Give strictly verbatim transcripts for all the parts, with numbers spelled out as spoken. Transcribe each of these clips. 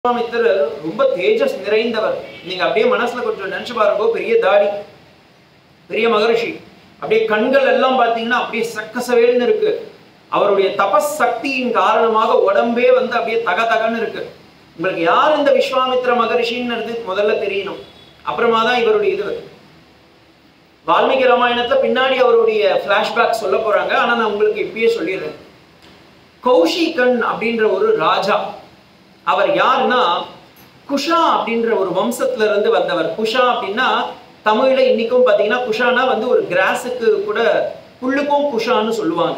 விஸ்வாமித்திரர் ரொம்ப தேஜஸ் நிறைந்தவர். நீங்க அப்படியே மனசுல கொஞ்சம் நினைச்சு பாருங்க. பெரிய தாடி, பெரிய மகரிஷி, அப்படியே கண்கள் எல்லாம் பார்த்தீங்கன்னா அப்படியே சக்கசவேல்னு இருக்கு. அவருடைய தபஸ் சக்தியின் காரணமாக உடம்பே வந்து அப்படியே தக தகன்னு இருக்கு. உங்களுக்கு யார் இந்த விஸ்வாமித்திர மகரிஷின்னு முதல்ல தெரியணும். அப்புறமா தான் இவருடைய இது. வால்மீகி ராமாயணத்துல பின்னாடி அவருடைய பிளாஷ்பேக் சொல்ல போறாங்க. ஆனா நான் உங்களுக்கு இப்பயே சொல்லிடுறேன். கௌஷிகன் அப்படின்ற ஒரு ராஜா, அவர் யாருன்னா குஷா அப்படின்ற ஒரு வம்சத்துல இருந்து வந்தவர். குஷா அப்படின்னா தமிழ்ல இன்னைக்கும் பாத்தீங்கன்னா குஷானா வந்து ஒரு கிராஸுக்கு கூட புல்லுக்கும் குஷான்னு சொல்லுவாங்க.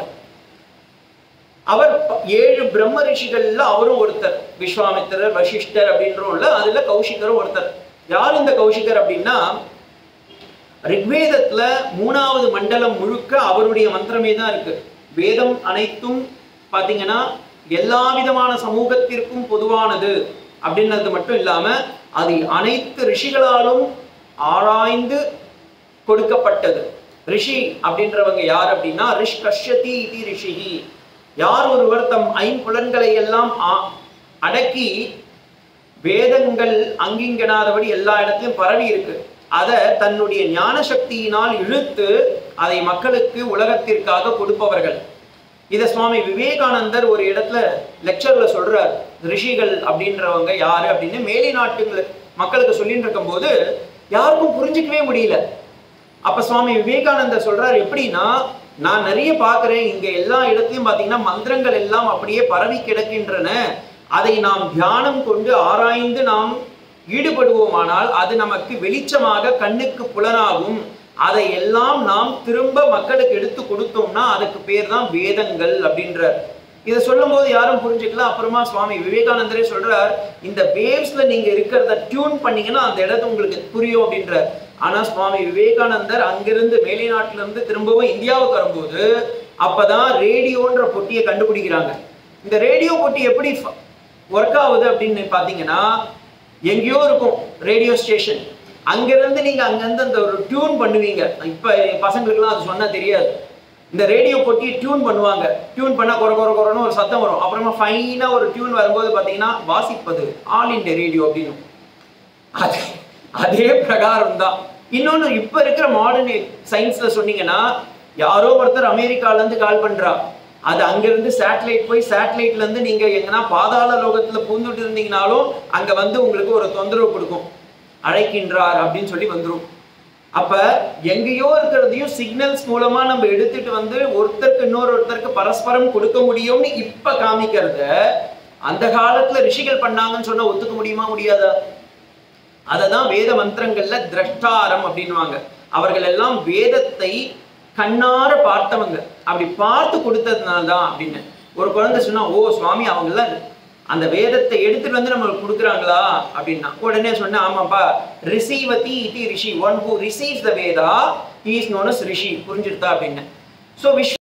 அவர் ஏழு பிரம்ம ரிஷிகள்ல அவரும் ஒருத்தர். விஸ்வாமித்திரர், வசிஷ்டர் அப்படின்றோம்ல, அதுல கௌஷிகரும் ஒருத்தர். யார் இந்த கௌஷிகர் அப்படின்னா, ரிக்வேதத்துல மூணாவது மண்டலம் முழுக்க அவருடைய மந்திரமே தான் இருக்கு. வேதம் அனைத்தும் பாத்தீங்கன்னா எல்லா விதமான சமூகத்திற்கும் பொதுவானது அப்படின்றது மட்டும் இல்லாம அது அனைத்து ரிஷிகளாலும் ஆராய்ந்து கொடுக்கப்பட்டது. ரிஷி அப்படின்றவங்க யார் அப்படின்னா, ரிஷ் கஷ்யதி இதி ரிஷிஹி. யார் ஒருவர் தம் ஐம்புலன்களை எல்லாம் அடக்கி வேதங்கள் அங்கிங்கனாதபடி எல்லா இடத்திலும் பரவி இருக்கு, அதை தன்னுடைய ஞான சக்தியினால் இழுத்து அதை மக்களுக்கு உலகத்திற்காக கொடுப்பவர்கள். இதை சுவாமி விவேகானந்தர் ஒரு இடத்துல லெக்சர்ல சொல்றார். ரிஷிகள் அப்படின்றவங்க யாரு அப்படின்னு மேலை நாட்டுகள் மக்களுக்கு சொல்லிட்டு இருக்கும் போது யாருக்கும் புரிஞ்சுக்கவே முடியல. அப்ப சுவாமி விவேகானந்தர் சொல்றார், எப்படின்னா, நான் நிறைய பார்க்கிறேன், இங்க எல்லா இடத்துலயும் பாத்தீங்கன்னா மந்திரங்கள் எல்லாம் அப்படியே பரவி கிடக்கின்றன. அதை நாம் தியானம் கொண்டு ஆராய்ந்து நாம் ஈடுபடுவோமானால் அது நமக்கு வெளிச்சமாக கண்ணுக்கு புலனாகும். அதை எல்லாம் நாம் திரும்ப மக்களுக்கு எடுத்து கொடுத்தோம்னா அதுக்கு பேர் தான் வேதங்கள் அப்படின்றார். இதை சொல்லும் போது யாரும் புரிஞ்சுக்கல. அப்புறமா சுவாமி விவேகானந்தரே சொல்றார், இந்த வேவ்ஸ்ல நீங்க இருக்கிறத டியூன் பண்ணீங்கன்னா அந்த இடத்து உங்களுக்கு புரியும் அப்படின்றார். ஆனா சுவாமி விவேகானந்தர் அங்கிருந்து மேலை நாட்டுல இருந்து திரும்பவும் இந்தியாவுக்கு வரும்போது அப்பதான் ரேடியோன்ற பொட்டியை கண்டுபிடிக்கிறாங்க. இந்த ரேடியோ பொட்டி எப்படி ஒர்க் ஆகுது அப்படின்னு பாத்தீங்கன்னா, எங்கேயோ இருக்கும் ரேடியோ ஸ்டேஷன், அங்கிருந்து நீங்க அங்கிருந்து அந்த ஒரு டியூன் பண்ணுவீங்க. இப்ப பசங்களுக்குலாம் அது சொன்னா தெரியாது. இந்த ரேடியோ பொட்டி டியூன் பண்ணுவாங்க. டியூன் பண்ணா கொர கொர கொரன்னு ஒரு சத்தம் வரும். அப்புறமா ஃபைனா ஒரு டியூன் வரும்போது பாத்தீங்கன்னா வாசிப்பது ஆல் இண்டியா ரேடியோ அப்படின்னு. அது அதே பிரகாரம் தான். இன்னொன்னு, இப்ப இருக்கிற மாடர்ன் சயின்ஸ்ல சொன்னீங்கன்னா, யாரோ ஒருத்தர் அமெரிக்கால இருந்து கால் பண்றா, அது அங்கிருந்து சேட்டலைட் போய் சேட்டலைட்ல இருந்து நீங்க எங்கன்னா பாதாள லோகத்துல பூந்துட்டு இருந்தீங்கனாலும் அங்க வந்து உங்களுக்கு ஒரு தொந்தரவு கொடுக்கும், அழைக்கின்றார் அப்படின்னு சொல்லி வந்துடும். அப்ப எங்கேயோ இருக்கிறதையும் சிக்னல்ஸ் மூலமா நம்ம எடுத்துட்டு வந்து ஒருத்தருக்கு இன்னொரு ஒருத்தருக்கு பரஸ்பரம் கொடுக்க முடியும்னு இப்ப காமிக்கிறத அந்த காலத்துல ரிஷிகள் பண்ணாங்கன்னு சொன்னா ஒத்துக்க முடியுமா? முடியாதா? அததான் வேத மந்திரங்கள்ல திரஷ்டாரம் அப்படின்வாங்க. அவர்கள் எல்லாம் வேதத்தை கண்ணார பார்த்தவங்க. அப்படி பார்த்து கொடுத்ததுனால்தான் அப்படின்னு. ஒரு குழந்தை சொன்னா, ஓ சுவாமி அவங்க எல்லாம் அந்த வேதத்தை எடுத்துட்டு வந்து நம்மளுக்கு கொடுக்குறாங்களா அப்படின்னா உடனே சொன்ன, ஆமாப்பா, ரிசீவதி இதி rishi, one who receives the Veda he is known as rishi. புரிஞ்சிருத்தா அப்படின்னு. So wish